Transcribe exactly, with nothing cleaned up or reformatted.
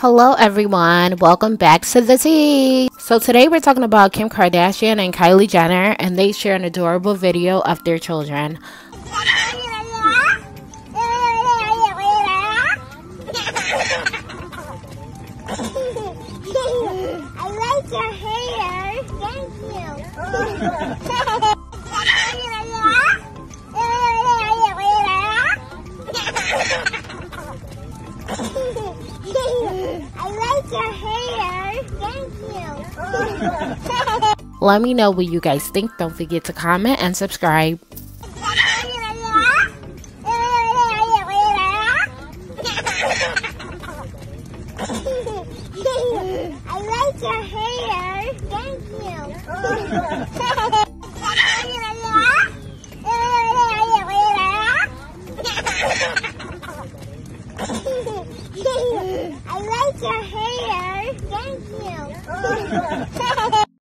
Hello everyone, welcome back to the tea. So today we're talking about Kim Kardashian and Kylie Jenner, and they share an adorable video of their children. I like your hair, thank you. I like your hair. Thank you. Let me know what you guys think. Don't forget to comment and subscribe. I like your hair. Thank you. I like your hair. Thank you.